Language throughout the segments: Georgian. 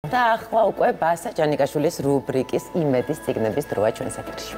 და ახლა უკვე ბასა ჯანიკაშვილის რუბრიკის იმედის წიგნების დროა ჩვენს ეთერში.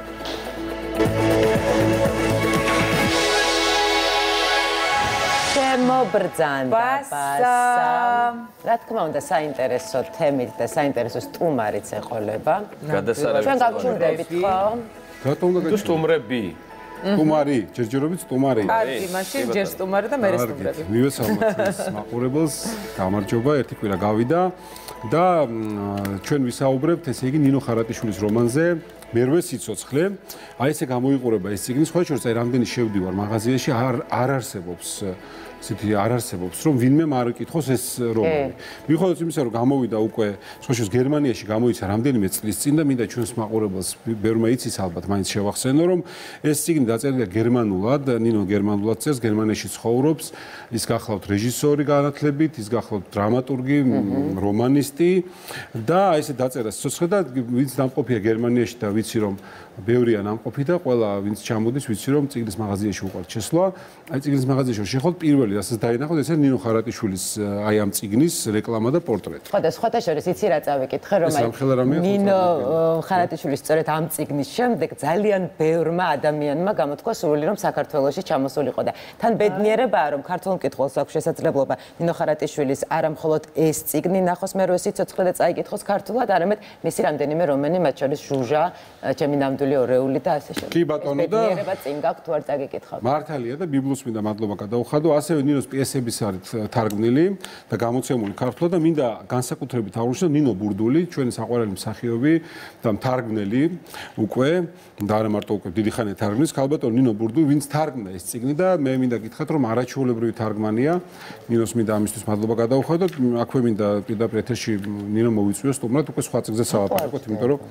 შემობრძანდა ბასა. რა თქმა უნდა, საინტერესო თემით და საინტერესო სტუმარიც ეყოლება. ჩვენ გავჩნდებით ხო? რატომ უნდა თუ სტუმრები? სტუმარი, ჯერჯერობით სტუმარი. კარგი, მაშინ ჯერ სტუმარი და მერე სტუმრები. მივესალმოთ მაყურებელს, გამარჯობა, ერთი კვირა გავიდა და ჩვენ ვისაუბრებთ, ესე იგი ნინო ხარატიშვილის რომანზე მერვე სიცოცხლე. აი ესე გამოიყურება ეს წიგნი, სხვა შორის აი რამდენი შევდივარ მაღაზიაში არ არსებობს ისეთი არ არსებობს რომ ვინმე არ იკითხოს ეს რომანი. მიუხედავად იმისა რომ გამოვიდა უკვე სხვა შორის გერმანიაში გამოიცა რამდენიმე წლის წინ და მინდა ჩვენს მაყურებელს ბევრმა იცის ალბათ მაინც შევახსენო რომ ეს წიგნი დაწერილია გერმანულად, ნინო გერმანულად წერს, გერმანიაში ცხოვრობს, ის გახლავთ რეჟისორი განათლებით, ის გახლავთ დრამატურგი, რომანისტი და აი ესე დაწერა სიცოცხლე და ვინც დამყოფია გერმანიაში და ვიცი რომ ბევრია ნამყოფი და ყველა ვინც ჩამოდის ვიცი რომ წიგნის მაღაზიაში უყვართ შესვლა. აი წიგნის მაღაზიაში შეხოთ პირველი რასაც დაინახოთ ეს ნინო ხარატიშვილის აი ამ წიგნის რეკლამა და პორტრეტი. ხო და სხვათა შორის იცი რა წავიკითხე რომ აი ნინო ხარატიშვილის სწორედ ამ წიგნის შემდეგ ძალიან ბევრმა ადამიანმა გამოთქვა სურვილი რომ საქართველოში ჩამოსულიყო და თან ბედნიერებაა რომ ქართულ მკითხველს აქვს შესაძლებლობა ნინო ხარატიშვილის არა მხოლოდ ეს წიგნი ნახოს მერვე სიცოცხლე და წაიკითხოს ქართულად, არამედ მისი რამდენიმე რომანი, მათ შორის ჟუჟა, ჩემი ნამდვილი ორეული და ასე შემდეგ. კი ბატონო და ბედნიერება წინ გაქვთ თუ არ წაგიკითხავთ. მართალია და ბიბლოს მინდა მადლობა გადაუხადო. ასევე ნინოს პიესების არის თარგმნილი და გამოცემული ქართულად და მინდა განსაკუთრებით აღვნიშნო ნინო ბურდული, ჩვენი საყვარელი მსახიობი და მთარგმნელი უკვე და არა მარტო უკვე დიდი ხანია თარგმნის, ქალბატონო ნინო ბურდული, ვინც თარგმნა ეს წიგნი და მე მინდა გითხრათ რომ არაჩვეულებრივი თარგმანია. ნინოს მინდა ამისთვის მადლობა გადაუხადო. აქვე მინდა პირდაპირ ეთერში ნინო მოვიწვიოს სტუმრად უკვე სხვა წიგნზე სავაპარაკოთ,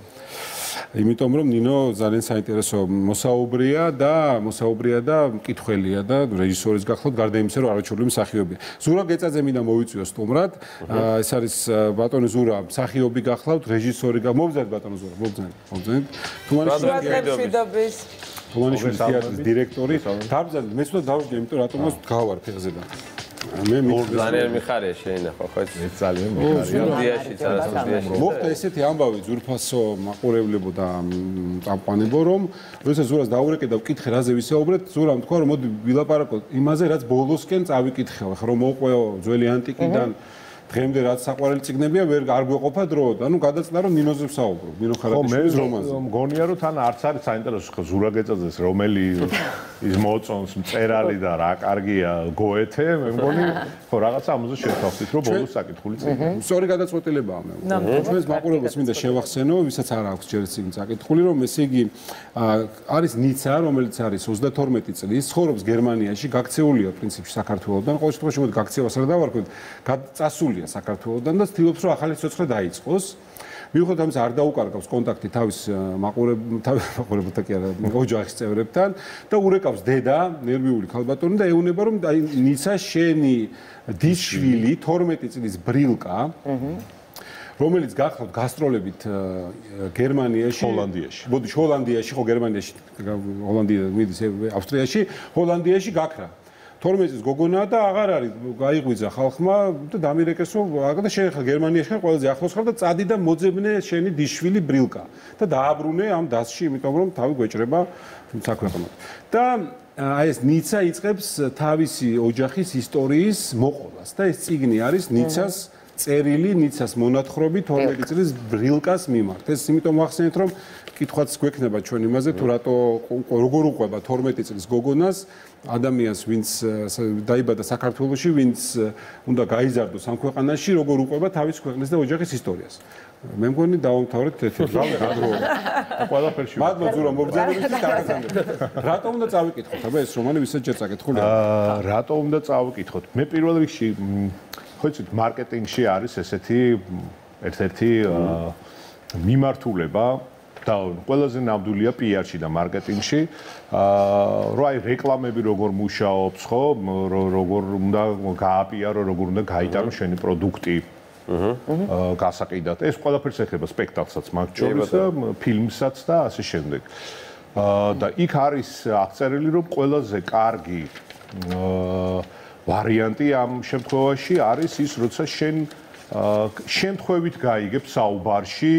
იმიტომ რომ ნინო ძალიან საინტერესო მოსაუბრია და მკითხველია და რეჟისორის გახლავთ გარდა იმისა რომ არაჩვეულებრივი მსახიობია. ზურაბ გეწაძე მინდა მოვიწვიოს სტუმრად. ეს არის ბატონი ზურა, მსახიობი გახლავთ, რეჟისორი მოვძანეთ ბატონო ზურა, მოვძანეთ. თუმანიშვილის თეატრის დირექტორი. დავბრძანეთ, მეც უნდა დავждე, იმიტომ რატომ გავარ ფეხზე და მე ძალიან მიხარია შეინახო ხო ეს ძალიან მიხარია. მოხდა ესეთი ამბავი ძურფასო მაყურებლებო და წამყვანებო რომ როდესაც ზურას დაურეკე და ვკითხე რაზე ვისაუბრეთ, ზურამ თქვა რომ მოდი ვილაპარაკოთ იმაზე რაც ბოლოსკენ წავიკითხე, ხო რომ მოყვეო ძველი ანტიკიდან დღემდე რაც საყვარელი წიგნებია ვერ არ გვეყოფა დრო და ნუ გადაწყვიტა რომ ნინოზე ვსაუბრო, ნინო ხარატიშვილის რომანზე. მგონია რომ თან არც არის საინტერესო ხო ზურა გეწაძეს რომელი ის მოწონს მწერალი და რა კარგია გოეთე, მე მგონი ხო რაღაცა ამაზე შევთავაზეთ რომ ბოლოს საკითხული წიგნი. სწორი გადაწყვეტილებაა მე. ჩვენს მაყურებელს მინდა შევახსენო, ვისაც არ აქვს ჯერ წიგნი საკითხული, რომ ესე იგი არის ნიცა, რომელიც არის 32 წლის, ცხოვრობს გერმანიაში, გაქცეულია პრინციპში საქართველოსთან, ყოველ შემთხვევაში მოდი გაქცევას რა დავარქვით, წასულია საქართველოსთან და ცდილობს რომ ახალი სიცოცხლე დაიწყოს. მიუხედავად ამისა არ დაუკარგავს კონტაქტი თავის მაყურებელთან კი არა, ოჯახის წევრებთან და ურეკავს დედა, ნერვიული ქალბატონი და ეუბნება რომ აი ნიცა შენი დისშვილი 12 წლის ბრილკა რომელიც გახლავთ გასტროლებით გერმანიაში, ჰოლანდიაში. მოდი ჰოლანდიაში, ხო გერმანიაში, ჰოლანდია მიდის ავსტრიაში, ჰოლანდიაში გაქრა. 12 წლის გოგონაა და აღარ არის გაიღვიძა ხალხმა და დამირეკეს რომ და შეეხლა გერმანიაში ხარ ყველაზე ახლოს ხარ და წადი და მოძებნე შენი დისშვილი ბრილკა და დააბრუნე ამ დასში იმიტომ რომ თავი გვეჭრება საქვეყნოდ. და აი ეს ნიცა იწყებს თავისი ოჯახის ისტორიის მოყოლას და ეს წიგნი არის ნიცას წერილი, ნიცას მონათხრობი 12 წლის ბრილკას მიმართ. ეს იმიტომ ვახსენეთ რომ კითხვაც გვექნება ჩვენ იმაზე თუ რატო როგორ უყვება 12 წლის გოგონას ადამიანს ვინც დაიბადა საქართველოში, ვინც უნდა გაიზარდოს ამ ქვეყანაში, როგორ უყვება თავის ქვეყნის და ოჯახის ისტორიას. მე მგონი დავამთავრეთ ეთერი. ყველაფერში. მადლობა ზურა მობრძანებისთვის დაგაგზავნეთ. რატო უნდა წავიკითხოთ? აბა ეს რომანი ვისაც ჯერ წაკითხულია? რატო უნდა წავიკითხოთ? მე პირველ რიგში ხო იცით, მარკეტინგში არის ესეთი ერთ-ერთი მიმართულება და ყველაზე ნამდვილია PR-ში და მარკეტინგში, რომ აი რეკლამები როგორ მუშაობს, ხო, როგორ უნდა გააპიარო, როგორ უნდა გაიტანო შენი პროდუქტი გასაყიდად. ეს ყველაფერს ეხება სპექტაკლსაც მაგ შორის და ფილმსაც და ასე შემდეგ. და იქ არის აღწერილი, რომ ყველაზე კარგი ვარიანტი ამ შემთხვევაში არის ის, როცა შენ შემთხვევით გაიგებ საუბარში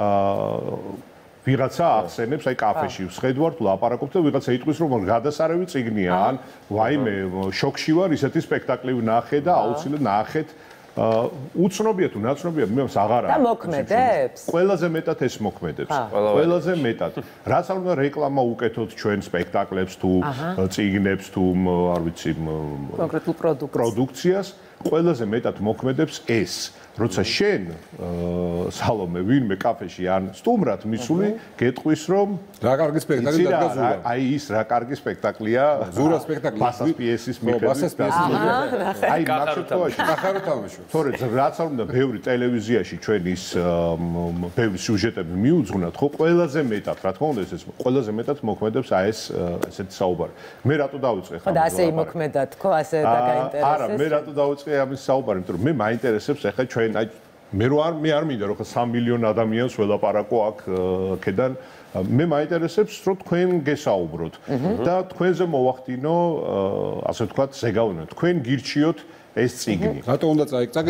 ვიღაცა ახსენებს, აი კაფეში ვსხედვართ, ლაპარაკობთ და ვიღაცა იტყვის, რომ გადასარევი წიგნია, ან ვაიმე, შოქში ვარ, ისეთი სპექტაკლი ვნახე და აუცილებლად ნახეთ. უცნობია თუ ნაცნობია, მე მას აღარ და მოქმედებს? ყველაზე მეტად ეს მოქმედებს. ყველაზე მეტად. რაც არ უნდა რეკლამა უკეთოთ ჩვენ სპექტაკლებს თუ წიგნებს თუ არ ვიცი კონკრეტულ პროდუქციას, ყველაზე მეტად მოქმედებს ეს. როცა შენ სალომე ვინმე კაფეში ან სტუმრად მისული გეტყვის რომ რა კარგი სპექტაკლი დადგა ზურა. აი ის რა კარგი სპექტაკლია. ზურა სპექტაკლი. ბასას პიესის მიხედვით. აი მაგ შემთხვევაში ნახარო თამაშობს. თორე რაც არ უნდა ბევრი ტელევიზიაში ჩვენ ის ბევრი სიუჟეტები მიუძღვნათ, ხო ყველაზე მეტად, რა თქმა უნდა ეს ყველაზე მეტად მოქმედებს აი ეს ესეთი საუბარი. მე რატო დავიწყე ხა და ასე იმოქმედათ, ხო, ასე დაგაინტერესეს. არა, მე რატო დავიწყე ამის საუბარი, იმიტომ რომ მე მაინტერესებს ახლა ჩვენ აი მე არ მინდა რომ 3 მილიონი ადამიანს ველაპარაკო აქ ქედან მე მაინტერესებს რომ თქვენ გესაუბროთ და თქვენზე მოვახდინო ასე ვთქვათ ზეგავლენა თქვენ გირჩიოთ ეს წიგნი. რატო უნდა წაიკეთოთ?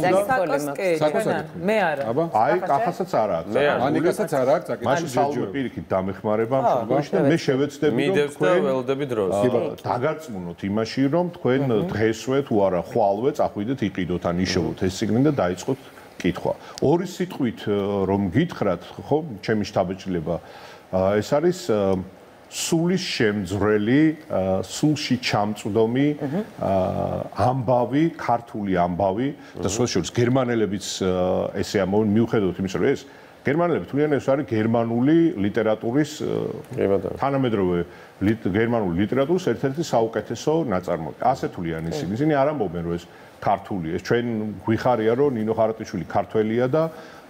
მე არა. აი, კახასაც არა აქვს. ანიკასაც არა აქვს წაკითხული. მაშინ სალმე პირიქით დამეხმარება ამ შემთხვევაში და მე შევეცდები რომ თქვენ ველოდები დროს. დაგარწმუნოთ იმაში რომ თქვენ დღესვე თუ არა ხვალვე წახვიდეთ იყიდოთ ან იშოვოთ ეს წიგნი და დაიწყოთ კითხვა. ორი სიტყვით რომ გითხრათ, ხო, ჩემი შთაბეჭდილება ეს არის სულის შემძვრელი, სულში ჩამწვდომი ამბავი, ქართული ამბავი და სხვა შორის გერმანელებიც ესე ამბობენ, მიუხედავად იმისა, რომ ეს გერმანელები თვლიან ეს არის გერმანული ლიტერატურის თანამედროვე გერმანული ლიტერატურის ერთ-ერთი საუკეთესო ნაწარმოები. ასე თვლიან ისინი. ისინი არ ამბობენ, რომ ეს ქართული, ეს ჩვენ გვიხარია, რომ ნინო ხარატიშვილი ქართველია და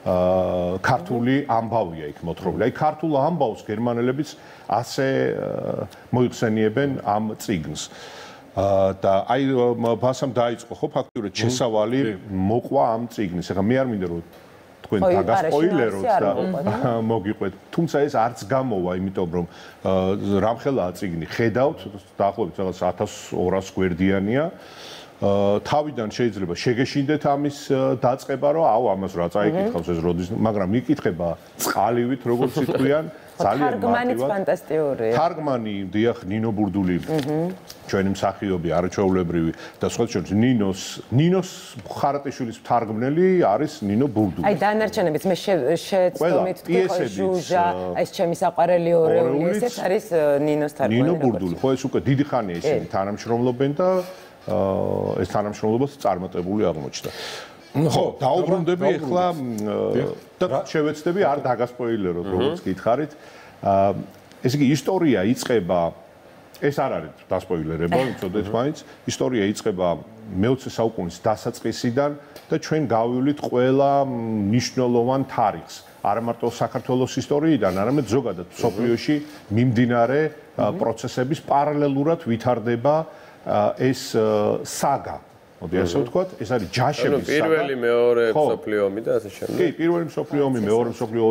ქართული ამბავია იქ მოთხრობილი. აი ქართულ ამბავს გერმანელებიც ასე მოიხსენიებენ ამ წიგნს. და აი ბასამ დაიწყო ხო ფაქტურად შესავალი მოყვა ამ წიგნის. ეხლა მე არ მინდა რომ თქვენ დაგასპოილეროთ და მოგიყვეთ. თუმცა ეს არც გამოვა, იმიტომ რომ რამხელაა წიგნი. ხედავთ, დაახლოებით რაღაც 1200 გვერდიანია. თავიდან შეიძლება შეგეშინდეთ ამის დაწყება, რომ აუ ამას რა წაიკითხავს ეს როდის, მაგრამ მიკითხება წყალივით, როგორც იტყვიან, ძალიან თარგმანიც ფანტასტიკურია. თარგმანი, დიახ, ნინო ბურდული, ჩვენი მსახიობი, არაჩვეულებრივი და სხვა შორის ნინოს ხარატიშვილის თარგმნელი არის ნინო ბურდული. აი დანარჩენებიც მე შეცდომით თქვი ჟუჟა, ეს ჩემი საყვარელი ორეული, ესეც არის ნინოს თარგმანი. ნინო ბურდული, ხო ეს უკვე დიდი ხანია ისინი თანამშრომლობენ და ეს თანამშრომლობაც წარმატებული აღმოჩნდა. ხო, დაუბრუნდები ახლა და შევეცდები არ დაგასპოილეროთ, როგორც გითხარით. ესე იგი ისტორია იწყება ეს არ არის დასპოილერება, უწოდეთ მაინც. ისტორია იწყება მე-20 საუკუნის დასაწყისიდან და ჩვენ გავივლით ყველა მნიშვნელოვან თარიღს. არა მარტო საქართველოს ისტორიიდან, არამედ ზოგადად მსოფლიოში მიმდინარე პროცესების პარალელურად ვითარდება ეს საგა. მოდი ასე ვთქვათ, ეს არის ჯაშების საგა. პირველი, მეორე მსოფლიო ომი და ასე შემდეგ. კი, პირველი მსოფლიო ომი, მეორე მსოფლიო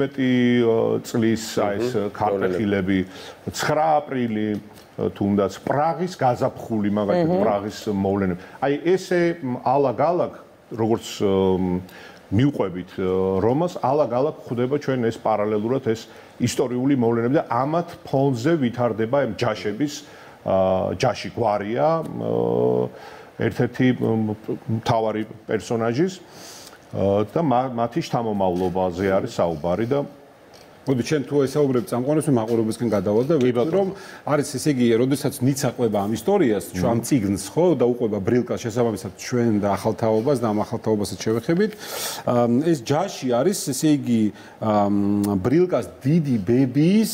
37 წლის ეს ქართლები, 9 აპრილი თუნდაც პრაღის გაზაფხული, მაგალითად პრაღის მოვლენები. აი ესე ალაგ-ალაგ როგორც მიუყვებით რომას, ალაგ-ალაგ ხდება ჩვენ ეს პარალელურად ეს ისტორიული მოვლენები და ამათ ფონზე ვითარდება ამ ჯაშების ჯაში გვარია ერთ-ერთი მთავარი პერსონაჟის და მათი შთამომავლობაზე არის საუბარი და მოდი ჩვენ თუ ესაუბრებ წამყვანებს მაყურებელსკენ გადავალ და ვიტყვი რომ არის ესე იგი როდესაც ნიცა ყვება ამ ისტორიას ჩვენ ამ წიგნს ხო და უყვება ბრილკას შესაბამისად ჩვენ და ახალთაობას და ამ ახალთაობასაც შევეხებით ეს ჯაში არის ესე იგი ბრილკას დიდი ბებიის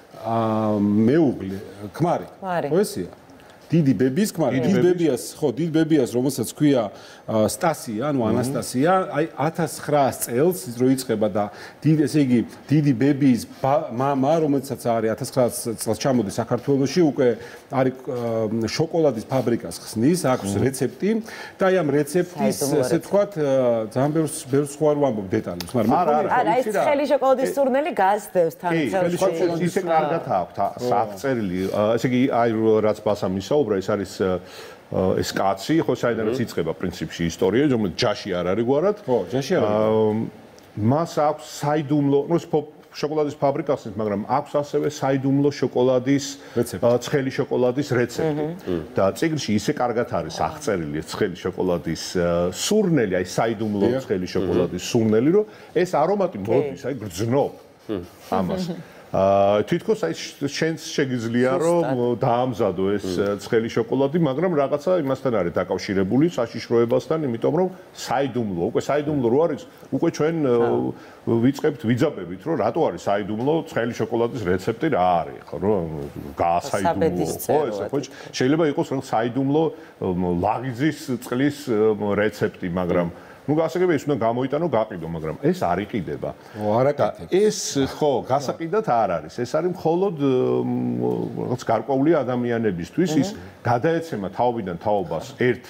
მეუღლე ქმარი ხო ესია დიდი ბებიის ქმარი დიდი ბებიას ხო დიდი ბებიას რომელსაც ქვია სტასია ანუ ანასტასია აი 1900 წელს რო იწყება და ესე იგი დიდი ბებიის მამა რომელსაც არის 1900 წელს ჩამოდის საქართველოში უკვე არის შოკოლადის ფაბრიკას ხსნის აქვს რეცეპტი და აი ამ რეცეპტის ესე ვთქვათ ძალიან ბევრს სხვა არ ვამბობ დეტალებს მაგრამ არა ეს ხელი შოკოლადის სურნელი გაზდევს თან წელში ისე კარგად აქვს აღწერილი ესე იგი აი რაც ბასამ ისაუბრა ვისაუბრა, ეს არის ეს კაცი, ხო, საიდანაც იწყება პრინციპში ისტორია, რომელიც ჯაში არ არის გვარად. ხო, ჯაში არ არის. მას აქვს საიდუმლო, ну, შოკოლადის ფაბრიკა ხსნის, მაგრამ აქვს ასევე საიდუმლო შოკოლადის ცხელი შოკოლადის რეცეპტი. და წიგნში ისე კარგად არის აღწერილი ცხელი შოკოლადის სურნელი, აი საიდუმლო ცხელი შოკოლადის სურნელი, რომ ეს არომატი მოდის, აი გრძნობ ამას. თითქოს აი შენს შეგიძლია რომ დაამზადო ეს ცხელი შოკოლადი, მაგრამ რაღაცა იმასთან არის დაკავშირებული საშიშროებასთან, იმიტომ რომ საიდუმლო, უკვე საიდუმლო რო არის, უკვე ჩვენ ვიწყებთ ვიძაბებით, რომ რატო არის საიდუმლო ცხელი შოკოლადის რეცეპტი რა არის, ხო, რომ გაასაიდუმლო, ხო, ესე ხო, შეიძლება იყოს რომ საიდუმლო ლაღიძის წყლის რეცეპტი, მაგრამ ну გასაგებია ის უნდა გამოიტანო გაყიდო, მაგრამ ეს არ იყიდება. ეს ხო, გასაყიდად არ არის. ეს არის მხოლოდ რაღაც გარკვეული ადამიანებისთვის, ის გადაეცემა თაობიდან თაობას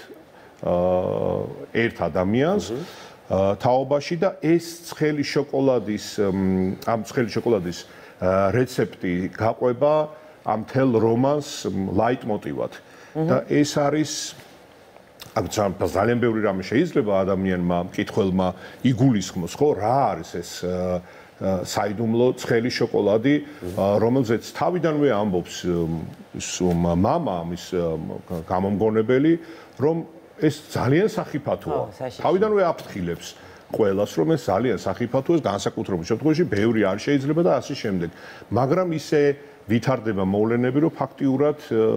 ერთ ადამიანს თაობაში და ეს ცხელი შოკოლადის ამ ცხელი შოკოლადის რეცეპტი გაყვება ამ თელ რომანს ლაიტმოტივად. და ეს არის აქ ძალიან ბევრი რამე შეიძლება ადამიანმა, მკითხველმა იგულისხმოს, ხო, რა არის ეს საიდუმლო ცხელი შოკოლადი, რომელზეც თავიდანვე ამბობს მამა, ამის გამომგონებელი, რომ ეს ძალიან სახიფათოა. თავიდანვე აფრთხილებს ყველას, რომ ეს ძალიან სახიფათოა, განსაკუთრებულ შემთხვევაში ბევრი არ შეიძლება და ასე შემდეგ. მაგრამ ისე ვითარდება მოვლენები, რომ ფაქტიურად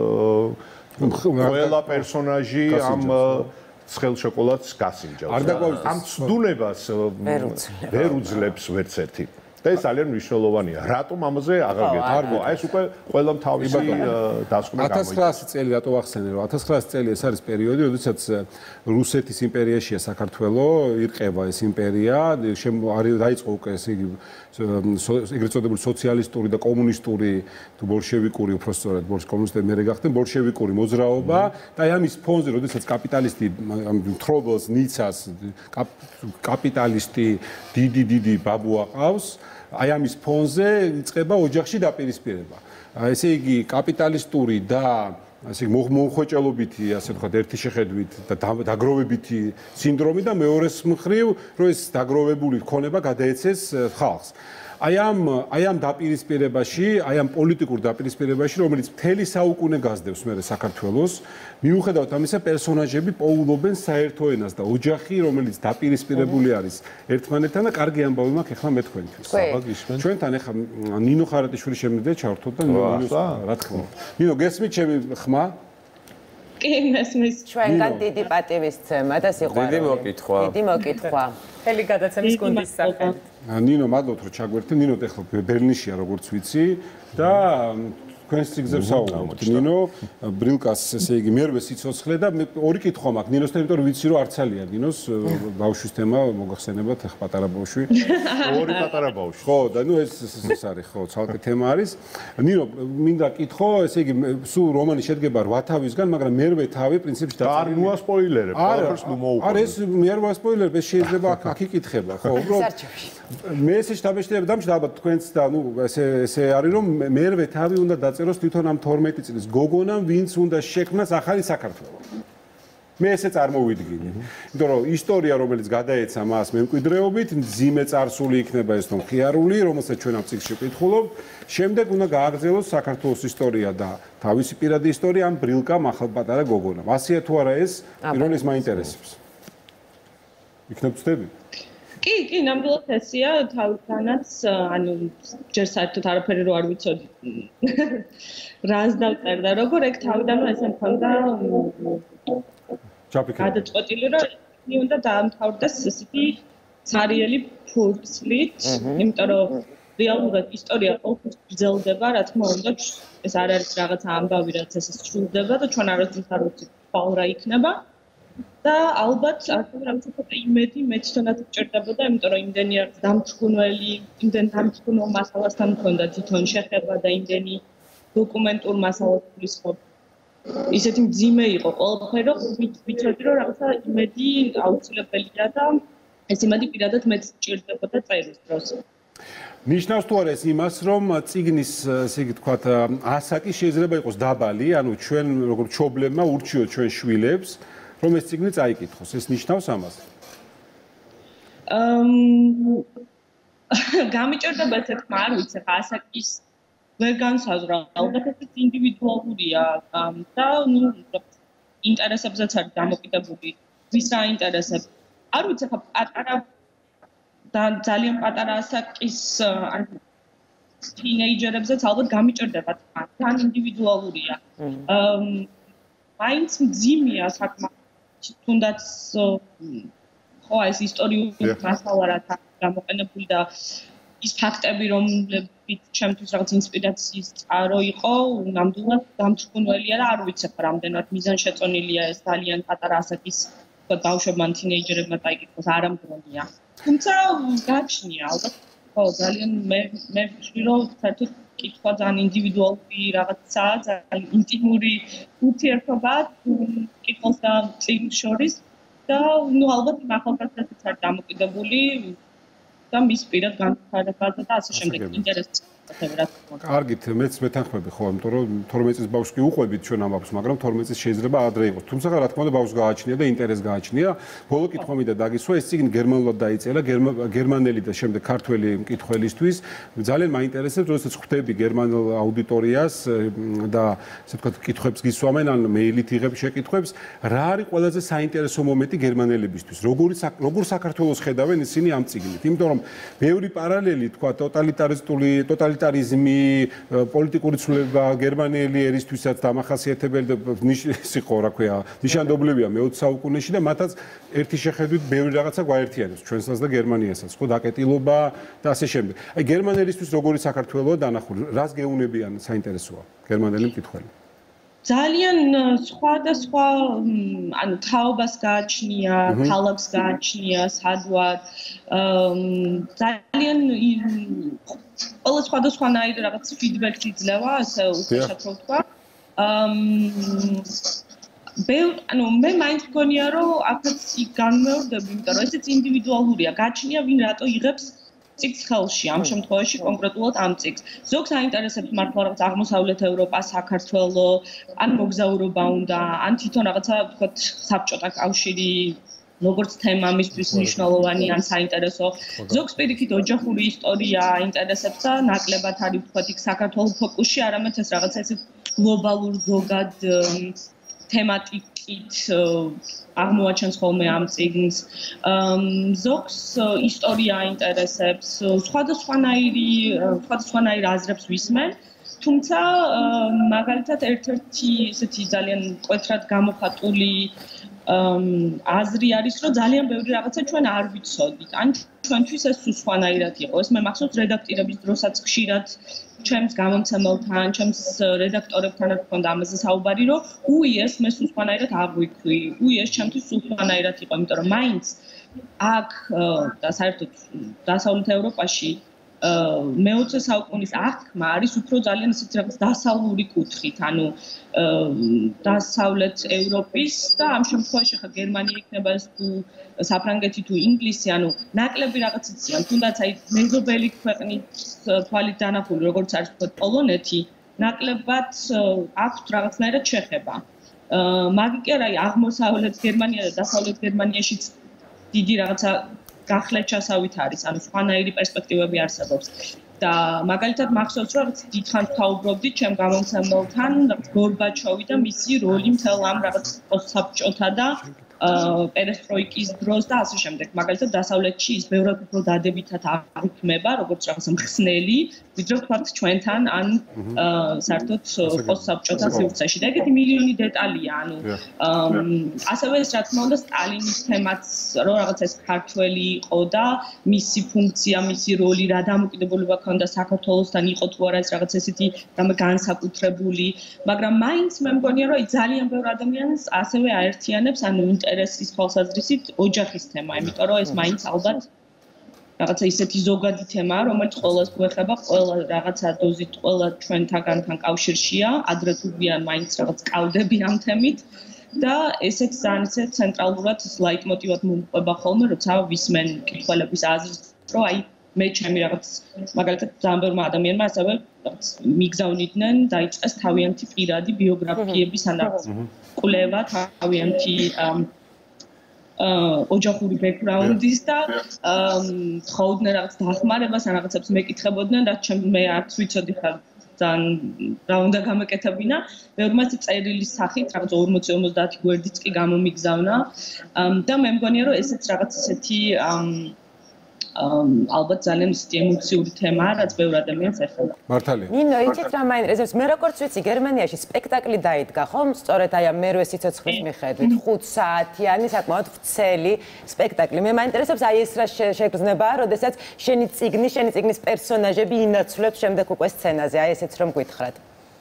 ყველა პერსონაჟი ამ ცხელ შოკოლადს გასინჯავს. ამ ცდუნებას ვერ უძლებს ვერც ერთი. და ეს ძალიან მნიშვნელოვანია. რატომ ამაზე აღარ გეტყვი? აი ეს უკვე ყველამ თავისი დასკვნა გამოიწვია. 1900 წელი რატო ახსენე, რომ 1900 წელი ეს არის პერიოდი, როდესაც რუსეთის იმპერიაშია საქართველო, ირყება ეს იმპერია, დაიწყო უკვე ეს ეგრეთ წოდებული სოციალისტური და კომუნისტური თუ ბოლშევიკური, უბრალოდ კომუნისტები მერე გახდნენ, ბოლშევიკური მოძრაობა და აი ამის ფონზე, როდესაც კაპიტალისტი მთრობელს, ნიცას, კაპიტალისტი დიდი ბაბუ აყავს, აი ამის ფონზე იწყება ოჯახში დაპირისპირება. ესე იგი კაპიტალისტური და ასე მომხვეჭელობითი, ასე ვთქვათ, ერთი შეხედვით და დაგროვებითი სინდრომი და მეორეს მხრივ, რომ ეს დაგროვებული ქონება გადაეცეს ხალხს. აი ამ დაპირისპირებაში, აი ამ პოლიტიკურ დაპირისპირებაში, რომელიც მთელი საუკუნე გასდევს მე საქართველოს, მიუხედავად ამისა, პერსონაჟები პოულობენ საერთო ενას და ოჯახი, რომელიც დაპირისპირებული არის ერთმანეთთან და კარგი ამბავი მაქვს ახლა მე თქვენთვის. ჩვენთან ახლა ნინო ხარატიშვილი შემიძლია ჩავერთოთ და ნინოს რა თქმა უნდა. ნინო, გესმით ჩემი ხმა? კი, მესმის. ჩვენგან დიდი პატივისცემა და სიყვარული. დიდი მოკითხვა. დიდი მოკითხვა. მთელი გადაცემის გუნდის სახელით. ნინო, მადლობთ რომ ჩაგვერთე. ნინო ახლა ბერლინშია როგორც ვიცი და თქვენს ციგზებს საუბრობთ. ნინო ბრილკას, ესე იგი, მერვე სიცოცხლე და ორი კითხვა მაქვს. ნინოსთან, იმიტომ რომ ვიცი რომ არცალია ნინოს ბავშვის თემა მოგახსენებათ, ახლა პატარა ბავშვი. ორი პატარა ბავშვი. ხო, და ნუ ეს არის, ხო, ცალკე თემა არის. ნინო, მინდა კითხო, ესე იგი, სულ რომანი შედგება 8 თავისგან, მაგრამ მერვე თავი პრინციპში და არ მოასპოილერებ, ყველაფერს ნუ მოუყვება. არა, ეს მე არ მოასპოილერებ, ეს შეიძლება აქ იკითხება, ხო, უბრალოდ მე ესე შთაბეჭდილება დამჭირდა ალბათ თქვენც და ნუ ესე არის რომ მერვე თავი უნდა დაწეროს თვითონ ამ 12 წლის გოგონამ, ვინც უნდა შექმნას ახალი საქართველო. მე ესე წარმოვიდგინე. იმიტომ რომ ისტორია, რომელიც გადაეცა მას მემკვიდრეობით, მძიმე წარსული იქნება ეს თუ მხიარული, რომელსაც ჩვენ ამ წიგნში ვკითხულობთ. შემდეგ უნდა გააგრძელოს საქართველოს ისტორია და თავისი პირადი ისტორია ამ ბრილკამ ახალ პატარა გოგონამ. ასეა თუ არა ეს, პირველი ის მაინტერესებს. იქნებ ვწდები? კი, ნამდვილად ესეა, თავიდანაც, ანუ ჯერ საერთოდ არაფერი რო არ ვიცოდი. რას დავწერდა, როგორ ეგ თავიდანვე ესე მქონდა გადაწყვეტილი, რომ მე უნდა დაამთავრდეს ესეთი ცარიელი ფურცლით, იმიტომ რომ რეალურად ისტორია ყოველთვის გრძელდება, რა თქმა უნდა, ეს არ არის რაღაცა ამბავი, რაც ესე სრულდება და ჩვენ არასდროს არ ვიცით, რა იქნება. და ალბათ արդեն რაღაცა ცოტა იმედი მეც თვითონაც ჭირდებოდა, იმიტომ რომ იმდენი არის დამჭკუნველი, იმდენ დამჭკუნო მასალასთან მქონდა თვითონ შეხება და იმდენი დოკუმენტურ მასალას გულისხმობ. ისეთი მძიმე იყო ყველაფერი, რომ ვიცოდი, რომ რაღაცა იმედი აუცილებელია და ეს იმედი პირადად მეც ჭირდებოდა წერის დროს. ნიშნავს თუ არა ეს იმას, რომ წიგნის, ესე იგი თქვათ, ასაკი შეიძლება იყოს დაბალი, ანუ ჩვენ როგორც მშობლებმა ურჩიოთ ჩვენ შვილებს, რომ ეს წიგნი წაიკითხოს. ეს ნიშნავს ამას? გამიჭირდება ესე თქმა, არ ვიცი, ხა ასაკის ვერ განსაზღვრა, ალბათ ეს ინდივიდუალურია და ნუ ინტერესებზეც არის დამოკიდებული, ვის რა ინტერესებს. არ ვიცი, ხა პატარა და ძალიან პატარა ასაკის თინეიჯერებზეც ალბათ გამიჭირდება თქმა, თან ინდივიდუალურია. მაინც მძიმეა საკმაოდ, თუნდაც ხო ეს ისტორიული მასალა რათა გამოყენებული და ის ფაქტები, რომლებიც ჩემთვის რაღაც ინსპირაციის წყარო იყო, ნამდვილად დამწკუნველია და არ ვიცი ხა რამდენად მიზანშეწონილია ეს ძალიან პატარა ასაკის ბავშვებმა თინეიჯერებმა დაიკითხოს, არ ამგრონია. თუმცა გაჩნია ალბათ ხო ძალიან მე ვთვლი რომ საერთოდ კითხვა ძალიან ინდივიდუალური რაღაცაა, ძალიან ინტიმური ურთიერთობაა კითხულს და წიგნს შორის და ნუ ალბათ იმ ახალგაზრდასაც არის დამოკიდებული და მის პირად განვითარებაზე და ასე შემდეგ ინტერესს კარგით, მეც მეთანხმები ხო, იმიტომ რომ 12 წლის ბავშვს კი უყვებით ჩვენ ამბობს, მაგრამ 12 წლის შეიძლება ადრე იყოს. თუმცა რა თქმა უნდა ბავშვს გააჩნია და ინტერესს გააჩნია. ბოლო კითხვა მინდა დაგისვა, ეს წიგნი გერმანულად დაიწერა, გერმანელი და შემდეგ ქართველი მკითხველისთვის. ძალიან მაინტერესებს, როდესაც ხვდები გერმანულ აუდიტორიას და ასე ვთქვათ, კითხვებს გისვამენ, ან მეილით იღებ შეკითხვებს, რა არის ყველაზე საინტერესო მომენტი გერმანელებისთვის? როგორ საქართველოს ხედავენ ისინი ამ წიგნით? იმიტომ რომ ბევრი პარალელი თქვა ტოტალიტარიზმი, პოლიტიკური ცვლილება გერმანელი ერისთვისაც დამახასიათებელი და სიყო, რა ქვია, ნიშანდობლებია მე-20 საუკუნეში და მათაც ერთი შეხედვით ბევრი რაღაცა გვაერთიანებს ჩვენსაც და გერმანიასაც, ხო, დაკეტილობა და ასე შემდეგ. აი გერმანელისთვის როგორი საქართველოა დანახული? რას გეუნებიან საინტერესოა გერმანელი მკითხველი? ძალიან სხვადასხვა ანუ თაობას გააჩნია, ქალაქს გააჩნია, სადვარ ძალიან ყველა სხვადასხვანაირი რაღაც ფიდბექს იძლევა, ასე უხეშად რო ვთქვა. ანუ მე მაინც მგონია რომ აქაც განმეორდები, იმიტომ რომ ესეც ინდივიდუალურია, გაჩნია ვინ რატო იღებს წიგნს ხელში, ამ შემთხვევაში კონკრეტულად ამ წიგნს. ზოგს აინტერესებს მართლა რაღაც აღმოსავლეთ ევროპა, საქართველო, ან მოგზაურობა უნდა, ან თვითონ რაღაცა ვთქვათ საბჭოთა კავშირი როგორც თემა მისთვის მნიშვნელოვანი ან საინტერესო. ზოგს პირიქით ოჯახური ისტორია აინტერესებს და ნაკლებად არის ვთქვათ იქ საქართველოს ფოკუსში, არამედ ეს რაღაცა ესე გლობალურ ზოგად თემატიკით აღმოაჩენს ხოლმე ამ წიგნს. ზოგს ისტორია აინტერესებს, სხვადასხვანაირ აზრებს ვისმენ, თუმცა მაგალითად ერთ-ერთი ესეთი ძალიან მკვეთრად გამოხატული აზრი არის, რომ ძალიან ბევრი რაღაცა ჩვენ არ ვიცოდით. ან ჩვენთვის ეს სხვანაირად იყო. ეს მე მახსოვს რედაქტირების დროსაც ხშირად ჩემს გამომცემელთან, ჩემს რედაქტორებთან ჰქონდა ამაზე საუბარი, რომ ეს მე სხვანაირად აღვიქვი. ეს ჩემთვის სხვანაირად იყო, იმიტომ რომ მაინც აქ და საერთოდ დასავლეთ ევროპაში მე-20 საუკუნის აღქმა არის უფრო ძალიან ისეთი რაღაც დასავლური კუთხით, ანუ დასავლეთ ევროპის და ამ შემთხვევაში ხა გერმანია იქნება ეს თუ საფრანგეთი თუ ინგლისი, ანუ ნაკლები რაღაც იციან, თუნდაც აი მეზობელი ქვეყნის თვალით დანახული, როგორც არის თქო პოლონეთი, ნაკლებად აქვთ რაღაცნაირად შეხება. მაგი კი არა, აი აღმოსავლეთ გერმანია და დასავლეთ გერმანიაშიც დიდი რაღაცა გახლეთ ჩასავით არის, ანუ სხვანაირი პერსპექტივები არსებობს. და მაგალითად მახსოვს, რომ დიდხანს ვთაუბრობდით ჩემ გამომცემელთან, გორბაჩოვი და მისი როლი მთელ ამ რაღაც პოსტსაბჭოთა და პერესტროიკის დროს და ასე შემდეგ. მაგალითად დასავლეთში ის ბევრად უფრო დადებითად აღიქმება, როგორც რაღაცა მხსნელი, ვიდრე ვთქვათ ჩვენთან ან საერთოდ პოსტსაბჭოთა სივრცეში. და ეგეთი მილიონი დეტალია, ანუ ასევე ეს რა თქმა უნდა სტალინის თემაც, რომ რაღაცა ეს ქართველი იყო და მისი ფუნქცია, მისი როლი, რა დამოკიდებულება ჰქონდა საქართველოსთან, იყო თუ არა ეს რაღაც ესეთი რამე განსაკუთრებული, მაგრამ მაინც მე მგონია, რომ ძალიან ბევრ ადამიანს ასევე აერთიანებს, ანუ ინტერესის თვალსაზრისით ოჯახის თემა, იმიტომ რომ ეს მაინც ალბათ რაღაცა ისეთი ზოგადი თემაა, რომელიც ყველას გვეხება, ყველა რაღაცა დოზით, ყველა ჩვენთაგანთან კავშირშია, ადრე თუ გვიან მაინც რაღაც კავდები ამ თემით და ესეც ძალიან ისე ცენტრალურად ლაიტმოტივად მომყვება ხოლმე, როცა ვისმენ მკითხველების აზრს, რომ აი მე ჩემი რაღაც მაგალითად ძალიან ბევრმა ადამიანმა ასევე მიგზავნიდნენ დაიწყეს თავიანთი პირადი ბიოგრაფიების ან კვლევა თავიანთი ოჯახური ბექგრაუნდის და ხოვდნენ რაღაც დახმარებას ან რაღაცებს მეკითხებოდნენ რაც მე არც ვიცოდი ხარ ძალიან რა უნდა გამეკეთებინა მეურმაც წერილის სახით რაღაც 40-50 გვერდიც კი გამომიგზავნა და მე მგონია რომ ესეც რაღაც ესეთი ალბათ ძალიან ემოციური თემაა, რაც ბევრ ადამიანს ეხება. მართალია. ნინო, იცით რა მაინტერესებს? მე როგორც ვიცი, გერმანიაში სპექტაკლი დაიდგა, ხომ? სწორედ აი ამ მერვე სიცოცხლის მიხედვით, 5 საათიანი, საკმაოდ ვრცელი სპექტაკლი. მე მაინტერესებს აი ეს რა შეგრძნებაა, როდესაც შენი წიგნის პერსონაჟები ინაცვლებს შემდეგ უკვე სცენაზე, აი ესეც რომ გითხრათ.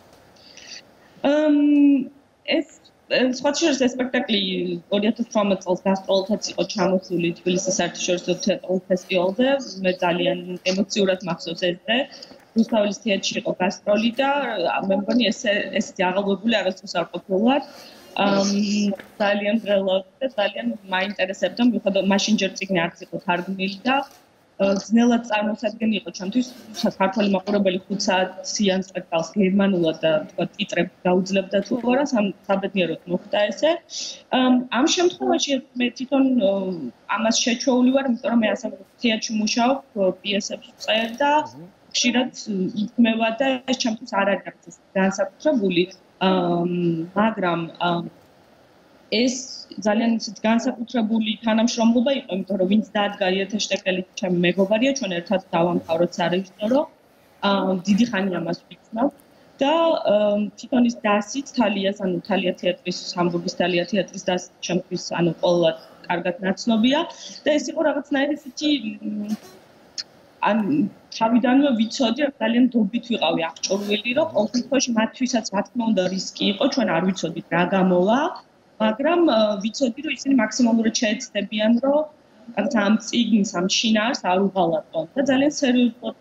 ეს სხვა შორის სპექტაკლი 2018 წელს გასტროლთაც იყო ჩამოსული თბილისის საერთაშორისო თეატრალურ ფესტივალზე. მე ძალიან ემოციურად მახსოვს ეს დღე. რუსთაველის თეატრში იყო გასტროლი და მე მგონი ესეთი აღალვებული არასდროს არ ყოფილა. ძალიან ბრალად და ძალიან მაინტერესებდა, მიუხედავად მაშინ ჯერ წიგნი არც იყო თარგმნილი და ძნელად წარმოსადგენი იყო ჩემთვის საქართველოს მაყურებელი 5 საათიან სპექტაკლს გერმანულად და თქვა ტიტრებს გაუძლებდა თუ არა საბედნიეროდ მოხდა ესე. ამ შემთხვევაში მე თვითონ ამას შეჩვეული ვარ, იმიტომ რომ მე ასევე თეატრში მუშაობ, პიესებს ვწერ და ხშირად იქმევა და ეს ჩემთვის არ არის განსაკუთრებული, მაგრამ ეს ძალიან ისეთ განსაკუთრებული თანამშრომლობა იყო, იმიტომ რომ ვინც დაადგა იეთე შტეკელით ჩემი მეგობარია, ჩვენ ერთად დავამთავროთ სარეჟისორო. დიდი ხანი ამას ვიქნავ და თვითონ ის დასით თალიას, ანუ თალია თეატრის, ჰამბურგის თალია თეატრის დასით ჩემთვის, ანუ ყველა კარგად ნაცნობია და ეს იყო რაღაცნაირი ისეთი ან თავიდანვე ვიცოდი, რომ ძალიან დობით ვიყავი აღჭურვილი, რომ ყოველ შემთხვევაში მათთვისაც რა თქმა უნდა რისკი იყო, ჩვენ არ ვიცოდით რა გამოვა. მაგრამ ვიცოდი რომ ისინი მაქსიმალურად შეეცდებიან რომ რაღაც ამ წიგნს ამ შინაარს არ უღალატონ და ძალიან სერიოზულად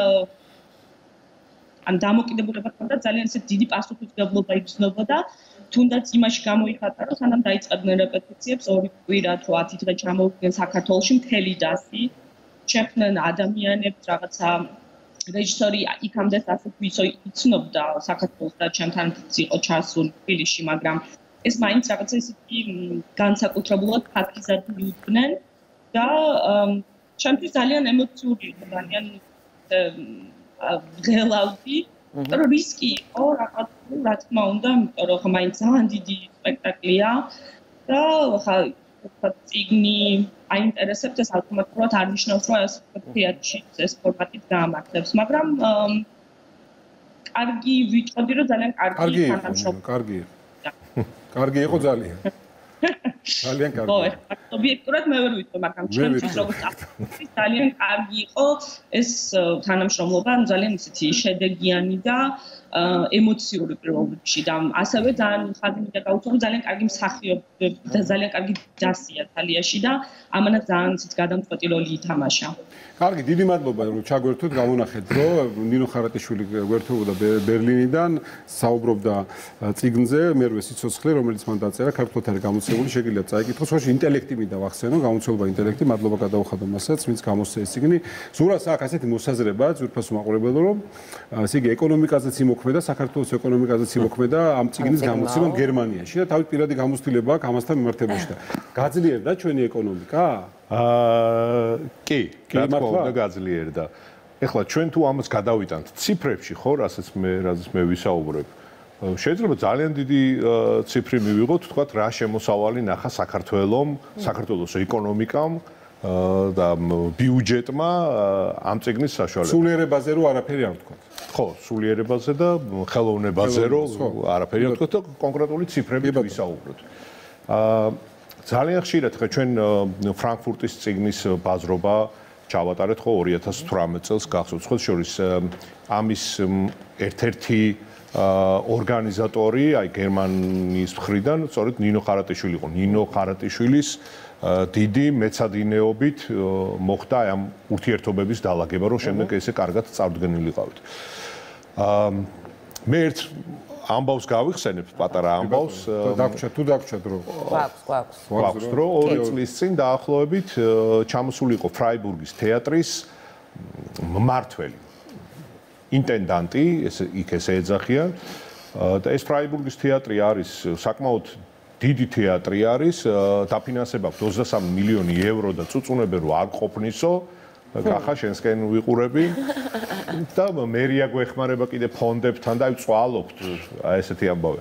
ან დამოკიდებულება ქონდა ძალიან ისეთ დიდი პასუხისმგებლობა იგრძნობოდა თუნდაც იმაში გამოიხატა რომ სანამ დაიწყებდნენ რეპეტიციებს 2 კვირა თუ 10 დღე ჩამოვიდნენ საქართველოში მთელი დასი შეხვდნენ ადამიანებს რაღაცა რეჟისორი იქამდე ასე ვისო იცნობდა საქართველოს და ჩემთან იყო ჩასული თბილისში მაგრამ ეს მაინც რაღაცა ისეთი განსაკუთრებულად ფაქიზად მიუძღვნენ და ჩემთვის ძალიან ემოციური იყო, ძალიან ღელავდი, რომ რისკი იყო რაღაც, რა თქმა უნდა, იმიტომ რომ მაინც ძალიან დიდი სპექტაკლია და ხა წიგნი აინტერესებთ ეს ავტომატურად არ ნიშნავს, რომ ეს თეატრში ეს ფორმატით გაამართლებს, მაგრამ კარგი ვიტყოდი, რომ ძალიან კარგი თანამშრომლობა. კარგი იყო ძალიან. ძალიან კარგი. ხო, ობიექტურად მე ვერ ვიცი, მაგრამ ჩემთვის როგორც აქტორის ძალიან კარგი იყო ეს თანამშრომლობა, ძალიან ისეთი შედეგიანი და ემოციური პირველ რიგში და ასევე ძალიან ხაზი მინდა გავუწევო, ძალიან კარგი მსახიობი და ძალიან კარგი დასია თალიაში და ამანაც ძალიან ისეთ გადამწყვეტი როლი ითამაშა. კარგი, დიდი მადლობა რომ ჩაგვერთვით, გამონახეთ, რომ ნინო ხარატიშვილი გვერთვებოდა ბერლინიდან, საუბრობდა წიგნზე, მერვე სიცოცხლე, რომელიც მან დაწერა, ქართულად არის გამოცემული, შეგიძლიათ წაიკითხოთ. სხვაში ინტელექტი მინდა ვახსენო, გამოცემულობა ინტელექტი, მადლობა გადაუხადო მასაც, ვინც გამოსცა ეს წიგნი. ზურას აქვს ასეთი მოსაზრება, ძვირფასო მაყურებელო, რომ ესე იგი ეკონომიკაზეც იმოქმედა, საქართველოს ეკონომიკაზეც იმოქმედა ამ წიგნის გამოცემამ გერმანიაში და თავის პირადი გამოცდილება აქვს ამასთან მიმართებაში და გაძლიერდა ჩვენი ეკონომიკა? კი, რა თქმა უნდა გაძლიერდა. ეხლა ჩვენ თუ ამას გადავიტანთ ციფრებში, ხო, რასაც მე ვისაუბრებ. შეიძლება ძალიან დიდი ციფრი მივიღოთ, თქვათ, რა შემოსავალი ნახა საქართველოს ეკონომიკამ და ბიუჯეტმა ამ წიგნის საშუალებით. სულიერებაზე რო არაფერი არ ვთქვათ. ხო, სულიერებაზე და ხელოვნებაზე რო არაფერი არ ვთქვათ და კონკრეტული ციფრებით ვისაუბროთ. ძალიან ხშირად ხა ჩვენ ფრანკფურტის წიგნის ბაზრობა ჩავატარეთ ხო 2018 წელს გახსოვთ ხო შორის ამის ერთ-ერთი ორგანიზატორი აი გერმანიის მხრიდან სწორედ ნინო ხარატიშვილი იყო. ნინო ხარატიშვილის დიდი მეცადინეობით მოხდა ამ ურთიერთობების დალაგება, რომ შემდეგ ესე კარგად წარდგენილიყავით. მე ერთ ამბავს გავიხსენებ, პატარა ამბავს. დაგვრჩა დრო. გვაქვს. დრო 2 წლის წინ დაახლოებით ჩამოსული იყო ფრაიბურგის თეატრის მმართველი ინტენდანტი იქ ესე ეძახიან და ეს ფრაიბურგის თეატრი არის საკმაოდ დიდი თეატრი არის დაფინანსება 23 მილიონი ევრო და წუწუნები რო არ ყოფნისო კახა შენსკენ ვიყურები და მერია გვეხმარება კიდე ფონდებთან და წვალობთ ესეთი ამბავი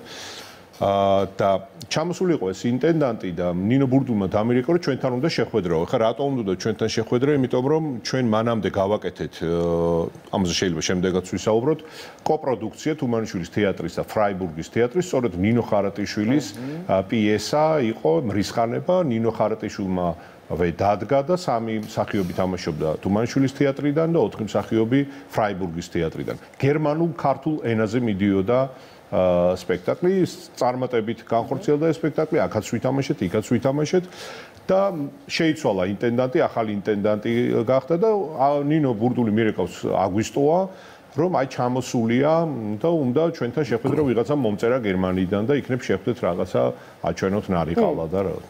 და ჩამოსული იყო ეს ინტენდანტი და ნინო ბურდულმა დამირეკო რომ ჩვენთან უნდა შეხვედრაო. ხა რატომ უნდა ჩვენთან შეხვედრა? იმიტომ რომ ჩვენ მანამდე გავაკეთეთ ამაზე შეიძლება შემდეგაც ვისაუბროთ კოპროდუქცია თუმანიშვილის თეატრის და ფრაიბურგის თეატრის სწორედ ნინო ხარატიშვილის პიესა იყო მრისხანება ნინო ხარატიშვილმა დადგა და 3 მსახიობი თამაშობდა თუმანიშვილის თეატრიდან და 4 მსახიობი ფრაიბურგის თეატრიდან. გერმანულ ქართულ ენაზე მიდიოდა სპექტაკლი წარმატებით განხორციელდა ეს სპექტაკლი, აქაც ვითამაშეთ, იქაც ვითამაშეთ და შეიცვალა ინტენდანტი, ახალი ინტენდანტი გახდა და ნინო ბურდული მირეკავს აგვისტოა, რომ აი ჩამოსულია და უნდა ჩვენთან შეხვედრა ვიღაცა მომწერა გერმანიიდან და იქნებ შეხვდეთ რაღაცა აჩვენოთ ნარიყალა და რა.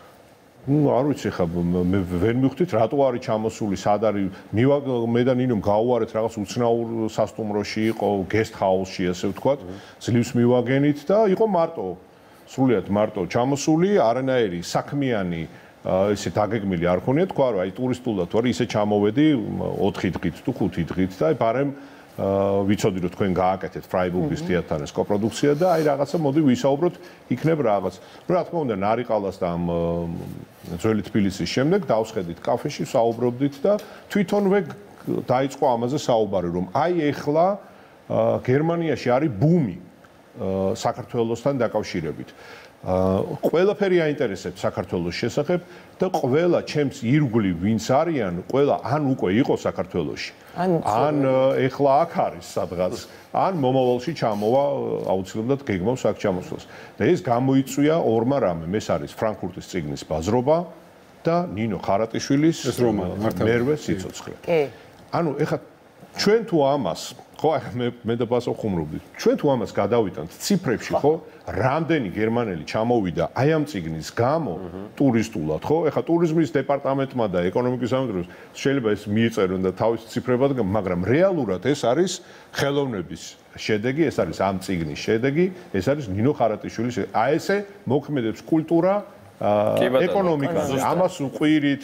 არ ვიცი ხა მე ვერ მივხვდით რატო არის ჩამოსული სად არის მე და ნინომ გავუარეთ რაღაც უცნაურ სასტუმროში იყო guest house-ში ასე ვთქვათ ძლივს მივაგენით და იყო მარტო სრულიად მარტო ჩამოსული არანაირი საქმიანი ესე დაგეგმილი არ ხონია თქვა რომ აი ტურისტულად ვარ ისე ჩამოვედი 4 დღით თუ 5 დღით და აი ბარემ ვიცოდი რომ თქვენ გააკეთეთ ფრაიბურგის თეატრთან ეს კოპროდუქცია და აი რაღაცა მოდი ვისაუბროთ იქნებ რაღაც. რა თქმა უნდა ნარიყალას და ამ ძველი თბილისის შემდეგ დავსხედით კაფეში საუბრობდით და თვითონვე დაიწყო ამაზე საუბარი რომ აი ეხლა გერმანიაში არის ბუმი საქართველოსთან დაკავშირებით. ყველაფერი აინტერესებს საქართველოს შესახებ და ყველა ჩემს ირგვლივ ვინც არიან, ყველა ან უკვე იყო საქართველოში. ან ეხლა აქ არის სადღაც, ან მომავალში ჩამოვა აუცილებლად გეგმავს აქ ჩამოსვლას. და ეს გამოიწვია ორმა რამემ, ეს არის ფრანკფურტის წიგნის ბაზრობა და ნინო ხარატიშვილის ეს რომანი მერვე სიცოცხლე. ანუ ეხლა ჩვენ თუ ამას ხო მე და ბასო ხუმრობდით. ჩვენ თუ ამას გადავიტანთ ციფრებში, ხო? რამდენი გერმანელი ჩამოვიდა აი ამ წიგნის გამო ტურისტულად, ხო? ეხლა ტურიზმის დეპარტამენტმა და ეკონომიკის სამინისტროს შეიძლება ეს მიეწერონ და თავის ციფრებად, მაგრამ რეალურად ეს არის ხელოვნების შედეგი, ეს არის ამ წიგნის შედეგი, ეს არის ნინო ხარატიშვილის. აი ესე მოქმედებს კულტურა ეკონომიკაზე. ამას უყვირით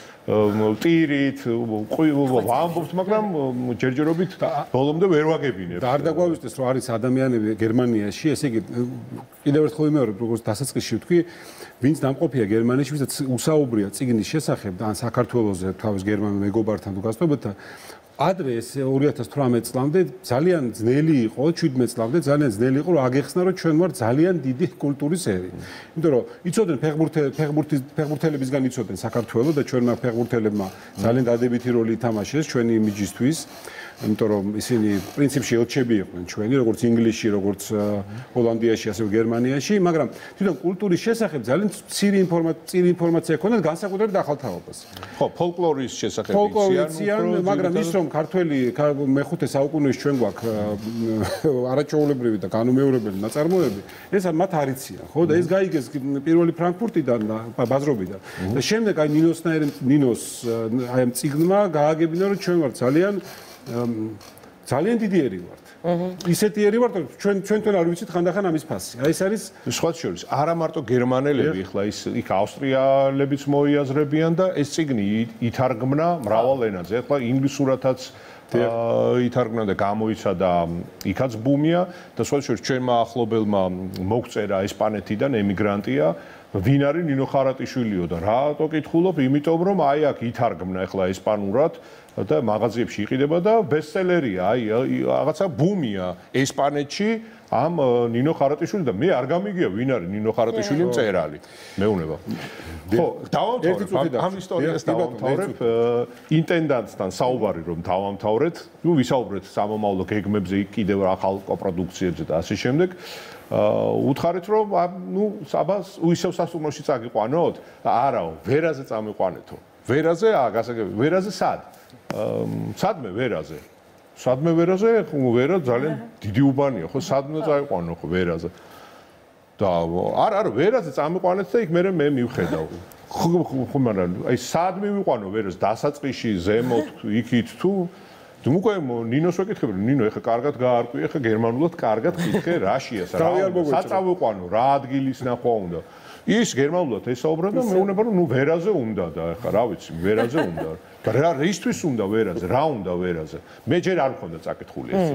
ტირით, ვამბობთ, მაგრამ ჯერჯერობით ბოლომდე ვერ ვაგებინებ. და არ დაგვავიწყდეს, რომ არის ადამიანები გერმანიაში, ესე იგი კიდევ ერთხელ ვიმეორებ, როგორც დასაწყისში ვთქვი, ვინც დამყოფია გერმანიაში, ვისაც უსაუბრია წიგნის შესახებ და ან საქართველოზე თავის გერმანულ მეგობართან თუ გასწრებოდნენ, ადრე ეს 2018 წლამდე ძალიან ძნელი იყო, 17 წლამდე ძალიან ძნელი იყო, რომ აგეხსნა, რომ ჩვენ ვართ ძალიან დიდი კულტურის ერი. იმიტომ რომ იცოდნენ ფეხბურთელებისგან იცოდნენ საქართველოს და ჩვენმა ფეხბურთელებმა ძალიან დადებითი როლი ითამაშეს ჩვენი იმიჯისთვის. იმიტომ რომ ისინი პრინციპში ელჩები იყვნენ ჩვენი, როგორც ინგლისში, როგორც ჰოლანდიაში, ასევე გერმანიაში, მაგრამ თვითონ კულტურის შესახებ ძალიან მცირე ინფორმაცია ჰქონდათ განსაკუთრებით ახალთაობას. ხო, ფოლკლორის შესახებ იციან, მაგრამ ის რომ ქართველი მე-5 საუკუნეში ჩვენ გვაქვს არაჩვეულებრივი და განუმეორებელი ნაწარმოები, ეს მათ არ იციან, ხო? და ეს გაიგეს პირველი ფრანკფურტიდან და ბაზრობიდან. და შემდეგ აი ნინოს აი ამ წიგნმა გააგებინა, რომ ჩვენ ვართ ძალიან დიდი ერი ვართ. ისეთი ერი ვართ, რომ ჩვენთან არ ვიცით ხანდახან ამის ფასი. აი ეს არის სხვა შორის, არა მარტო გერმანელები, ხლა იქ ავსტრიელებიც მოიაზრებიან და ეს წიგნი ითარგმნა მრავალ ენაზე. ხლა ინგლისურათაც ითარგმნა და გამოიცა და იქაც ბუმია და სხვა შორის ჩვენმა ახლობელმა მოგწერა ესპანეთიდან ემიგრანტია ვინ არის ნინო ხარატიშვილიო და რატო კითხულობ? იმიტომ რომ აი აქ ითარგმნა ახლა ესპანურად და მაღაზიებში იყიდება და ბესტსელერია, აი რაღაცა ბუმია ესპანეთში ამ ნინო ხარატიშვილი და მე არ გამიგია ვინ არის ნინო ხარატიშვილი მწერალი. მეუნება. ხო, დავამთავრებ ამ ისტორიას დავამთავრებ ინტენდანტთან საუბარი რომ დავამთავრეთ, ნუ ვისაუბრეთ სამომავლო გეგმებზე კიდევ ახალ კოპროდუქციებზე და ასე შემდეგ. უთხარით რომ ნუ საბას ისევ სასტუმროში წაგიყვანოთ? არაო, ვერაზე წამიყვანეთო. ვერაზე, გასაგები, ვერაზე სად? სადმე ვერაზე. სადმე ვერაზე, ვერა ძალიან დიდი უბანია, ხო, სადმე წაიყვანო ხო ვერაზე. და არა, ვერაზე წამიყვანეთ და იქ მე მივხედავ. ხომ არა აი სად მივიყვანო ვერას დასაწყისში ზემოთ იქით თუ უკვე ნინოს ვეკითხები ნინო ეხა კარგად გაარკვი ეხა გერმანულად კარგად გითხე რაშია საწავიყვანო რა ადგილის ნახვა უნდა ის გერმანულად ესაუბრა და მეუბნება რომ ნუ ვერაზე უნდა და ეხა რა ვიცი ვერაზე უნდა და რა რისთვის უნდა ვერაზე რა უნდა ვერაზე მე ჯერ არ მქონდა წაკითხული ეს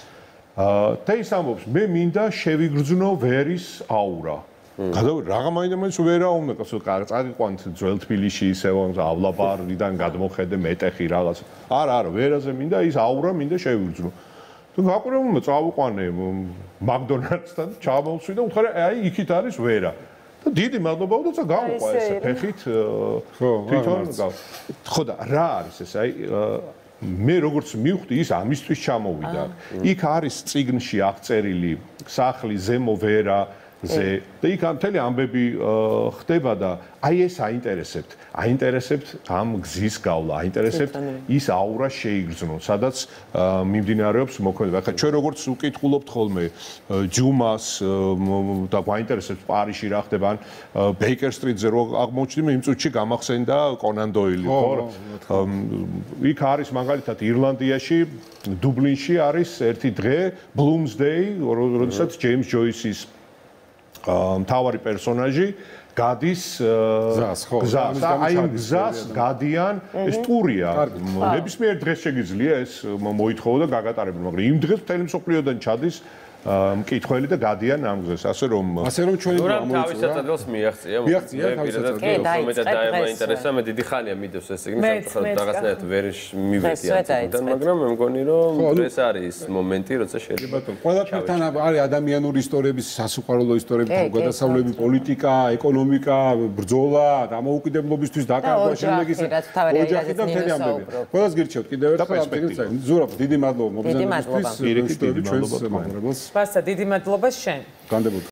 და ის ამბობს მე მინდა შევიგრძნო ვერის აურა რა მაინც ვერა უნდა წაგიყვანთ ძველ თბილისში ისევ ავლაბარიდან გადმოხედე მეტეხი რაღაც არა ვერაზე მინდა ის აურა მინდა შევიგრძნო თუ გაყურებულმა წავიყვანე მაკდონალდსთან ჩამოვსვი და უთხარი აი იქით არის ვერა და დიდი მადლობა და გამოყვა ესე ფეხით თვითონ ხო და რა არის ეს აი მე როგორც მივხვდი ის ამისთვის ჩამოვიდა იქ არის წიგნში აღწერილი სახლის ზემო ვერა ზე და იქ მთელი ამბები ხდება და აი ეს აინტერესებთ ამ გზის გავლა აინტერესებთ ის აურა შეიგრძნო სადაც მიმდინარეობს მოქმედება ახლა ჩვენ როგორც უკითხულობთ ხოლმე ჯუმას და გვაინტერესებს პარიზში რა ხდება ან ბეიკერ სტრიტზე რო აღმოჩნდი იმ წუთში გამახსენდა კონან დოილი ხო იქ არის მაგალითად ირლანდიაში დუბლინში არის ერთი დღე ბლუმსდეი როდესაც ჯეიმს ჯოისის მთავარი პერსონაჟი გადის გზას და აი გზას გადიან ეს ტურია ნებისმიერ დღეს შეგიძლია ეს მოითხოვო და გაგატარებინო მაგრამ იმ დღეს მთელი მსოფლიოდან ჩადის მკითხველი და გადიან ამ გზას ასე რომ ჩვენი თავის საწადელს მიაღწია მეტად დაინტერესა მე დიდი ხანია მიდევს ეს წიგნი სამწუხაროდ რაღაცნაირად ვერ მივედი ამ მაგრამ მე მგონი რომ ეს არის მომენტი როცა შეიძლება ყველაფერთან არის ადამიანური ისტორიების სასუყარულო ისტორიები თავგადასავლები პოლიტიკა ეკონომიკა ბრძოლა დამოუკიდებლობისთვის დაკარგვა შემდეგ ის ოჯახი და მთელი ამბები ყველას გირჩევთ კიდევ ერთხელ ზურაბ დიდი მადლობა მოგზაურობისთვის დიდი მადლობა ჩვენს ბასა დიდი მადლობა შენ განდებოდი